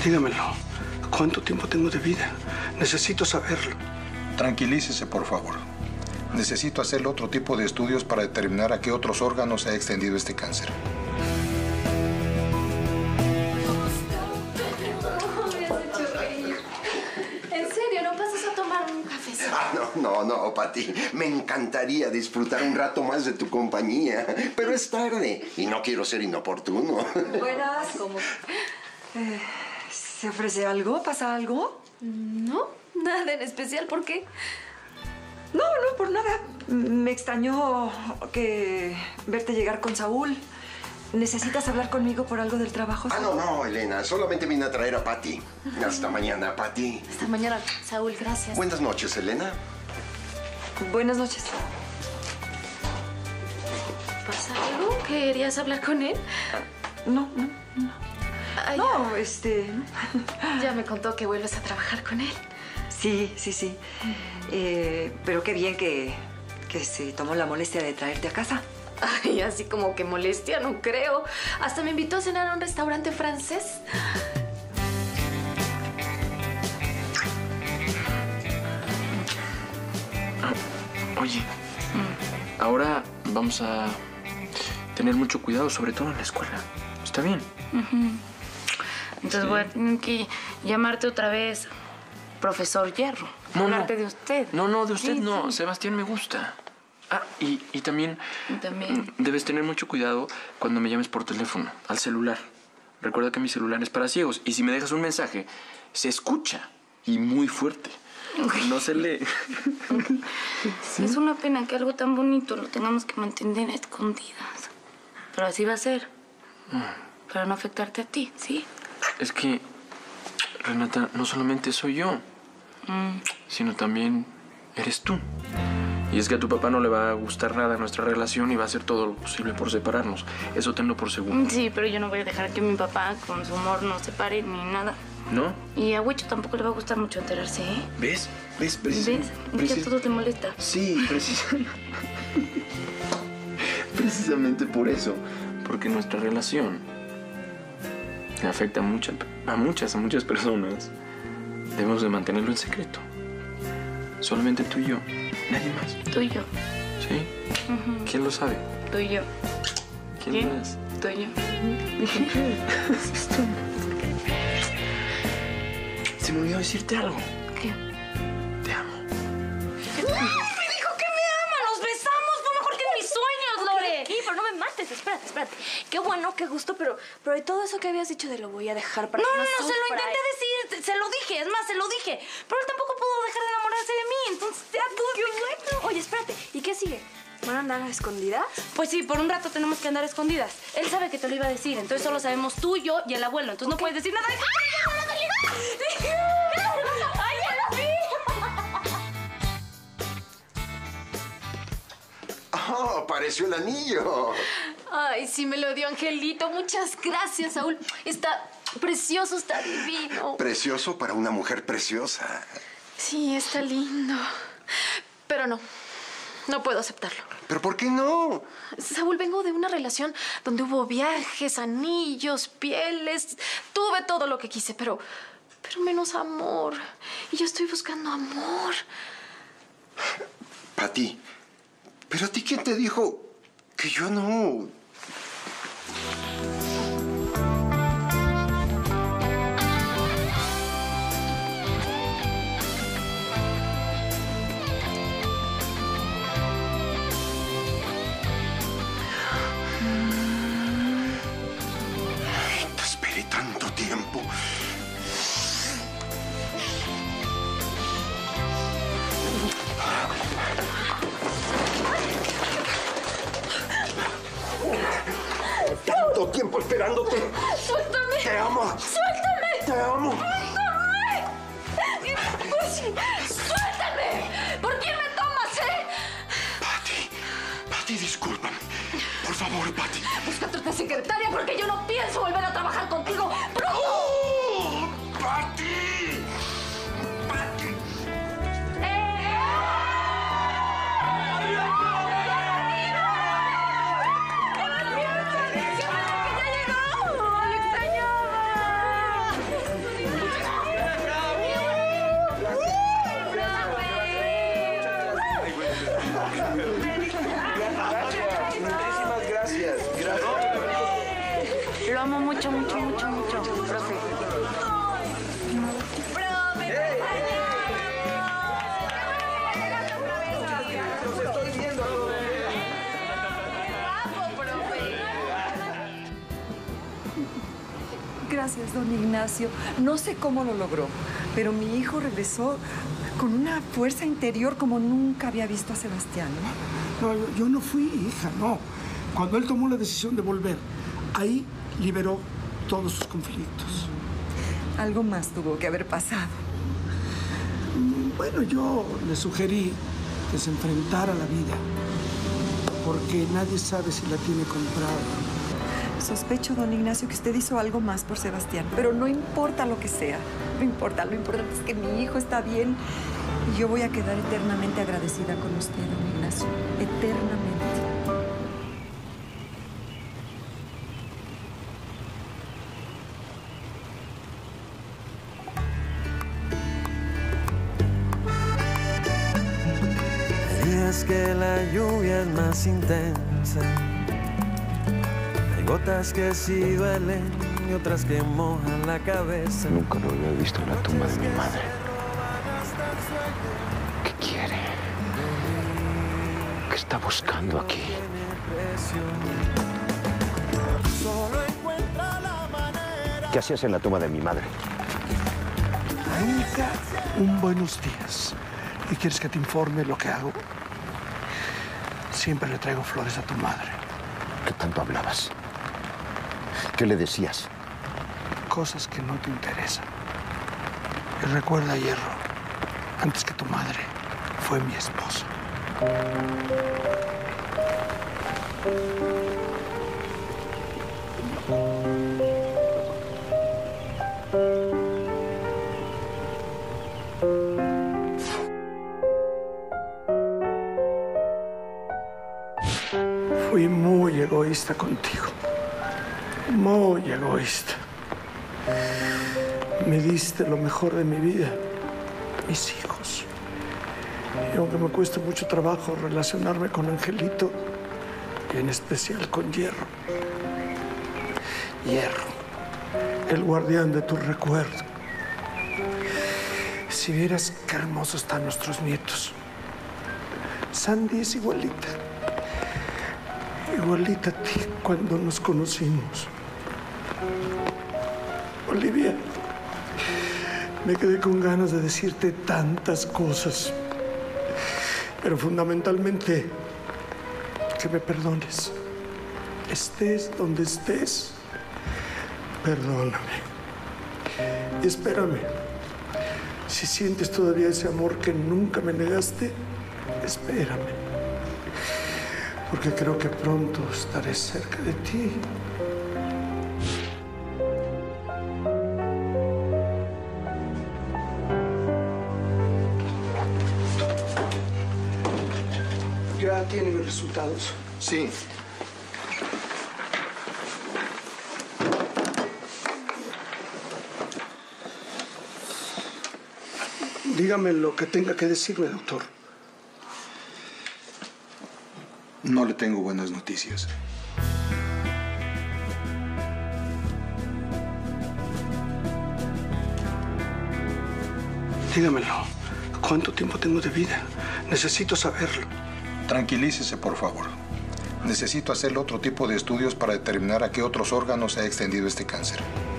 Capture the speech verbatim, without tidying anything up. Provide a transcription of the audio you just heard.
Dígamelo. ¿Cuánto tiempo tengo de vida? Necesito saberlo. Tranquilícese, por favor. Necesito hacerle otro tipo de estudios para determinar a qué otros órganos se ha extendido este cáncer. Ah, no, no, no, Pati. Me encantaría disfrutar un rato más de tu compañía. Pero es tarde y no quiero ser inoportuno. Buenas. ¿Cómo? Eh, ¿Se ofrece algo? ¿Pasa algo? No, nada en especial. ¿Por qué? No, no, por nada. Me extrañó que verte llegar con Saúl. ¿Necesitas hablar conmigo por algo del trabajo? Ah, no, no, Elena. Solamente vine a traer a Pati. Hasta mañana, Pati. Hasta mañana, Saúl. Gracias. Buenas noches, Elena. Buenas noches. ¿Pasa algo? ¿Querías hablar con él? No, no, no. Ay, no, este... Ya me contó que vuelves a trabajar con él. Sí, sí, sí. Eh, pero qué bien que, que se tomó la molestia de traerte a casa. Ay, así como que molestia, no creo. Hasta me invitó a cenar a un restaurante francés. Oye, ahora vamos a tener mucho cuidado, sobre todo en la escuela. ¿Está bien? Uh-huh. Entonces Sí. voy a tener que llamarte otra vez profesor Hierro. No, Hablarte no. de usted. No, no, de usted Sí, no. sí. Sebastián me gusta. Ah, y, y también... Y también. Debes tener mucho cuidado cuando me llames por teléfono, al celular. Recuerda que mi celular es para ciegos. Y si me dejas un mensaje, se escucha. Y muy fuerte. No se lee. ¿Sí? Es una pena que algo tan bonito lo tengamos que mantener a escondidas. Pero así va a ser. Para no afectarte a ti, ¿sí? Es que, Renata, no solamente soy yo, Mm. sino también eres tú. Y es que a tu papá no le va a gustar nada nuestra relación y va a hacer todo lo posible por separarnos. Eso tenlo por seguro. Sí, pero yo no voy a dejar que mi papá con su humor nos separe ni nada. ¿No? Y a Huicho tampoco le va a gustar mucho enterarse, ¿eh? ¿Ves? ¿Ves? Precis ¿Ves? ¿Es que a todo te molesta? Sí, precisamente. Precisamente por eso. Porque nuestra relación le afecta a muchas, a muchas, a muchas personas. Debemos de mantenerlo en secreto. Solamente tú y yo. Nadie más. Tú y yo. ¿Sí? Uh-huh. ¿Quién lo sabe? Tú y yo. ¿Quién ¿Qué? más? Tú y yo. Se me olvidó decirte algo. ¿Qué? Te amo. ¡Me dijo que me ama! ¡Nos besamos! ¡Fue mejor que en mis sueños, Lore! Sí, pero no me mates. Espérate, espérate. Qué bueno, qué gusto, pero, pero de todo eso que habías dicho de lo voy a dejar para No, que no, no, se lo sufra. intenté decir, se lo dije, es más, se lo dije. Pero él tampoco pudo dejar de enamorarse de mí, entonces ya todo qué bueno. Oye, espérate. ¿Y qué sigue? ¿Van a andar a escondidas? Pues sí, por un rato tenemos que andar escondidas. Él sabe que te lo iba a decir, entonces solo sabemos tú, yo y el abuelo. Entonces no puedes decir nada. ¡Ay, ya la vi! ¡Oh, apareció el anillo! Ay, sí me lo dio Angelito. Muchas gracias, Saúl. Está precioso, está divino. Precioso para una mujer preciosa. Sí, está lindo. Pero no, no puedo aceptarlo. ¿Pero por qué no? Saúl, vengo de una relación donde hubo viajes, anillos, pieles. Tuve todo lo que quise, pero, pero menos amor. Y yo estoy buscando amor. Pati, ¿pero a ti quién te dijo que yo no? Te esperé tanto tiempo. Tanto tiempo esperándote. ¡Suéltame! Te amo. ¡Suéltame! Te amo. ¡Suéltame! Pues, ¡suéltame! ¿Por quién me tomas, eh? Pati, Pati, discúlpame. Por favor, Pati. Busca otra secretaria porque yo no pienso volver a trabajar contigo. ¡Pronto! ¡Oh! ¡Pati! ¡Pati! Gracias, don Ignacio. No sé cómo lo logró, pero mi hijo regresó con una fuerza interior como nunca había visto a Sebastián, ¿no? No, yo, yo no fui, hija, no. Cuando él tomó la decisión de volver, ahí liberó todos sus conflictos. Algo más tuvo que haber pasado. Bueno, yo le sugerí que se enfrentara a la vida, porque nadie sabe si la tiene comprada. Sospecho, don Ignacio, que usted hizo algo más por Sebastián, pero no importa lo que sea, no importa, lo importante es que mi hijo está bien y yo voy a quedar eternamente agradecida con usted, don Ignacio, eternamente. Días que la lluvia es más intensa, hay gotas que sí duelen y otras que mojan la cabeza. Nunca lo había visto en la tumba de mi madre. ¿Qué quiere? ¿Qué está buscando aquí? ¿Qué hacías en la tumba de mi madre? Nunca un buenos días. ¿Y quieres que te informe lo que hago? Siempre le traigo flores a tu madre. ¿Qué tanto hablabas? ¿Qué le decías? Cosas que no te interesan. Y recuerda, Hierro, antes que tu madre, fue mi esposa. Fui muy egoísta contigo. Muy egoísta. Me diste lo mejor de mi vida, mis hijos. Y aunque me cuesta mucho trabajo relacionarme con Angelito, y en especial con Hierro. Hierro, el guardián de tu recuerdo. Si vieras qué hermosos están nuestros nietos. Sandy es igualita. Igualita a ti cuando nos conocimos. Olivia, me quedé con ganas de decirte tantas cosas, pero fundamentalmente que me perdones. Estés donde estés, perdóname. Y espérame. Si sientes todavía ese amor que nunca me negaste, espérame. Porque creo que pronto estaré cerca de ti. ¿Ya tienen los resultados? Sí. Dígame lo que tenga que decirme, doctor. No le tengo buenas noticias. Dígamelo. ¿Cuánto tiempo tengo de vida? Necesito saberlo. Tranquilícese, por favor. Necesito hacerle otro tipo de estudios para determinar a qué otros órganos se ha extendido este cáncer.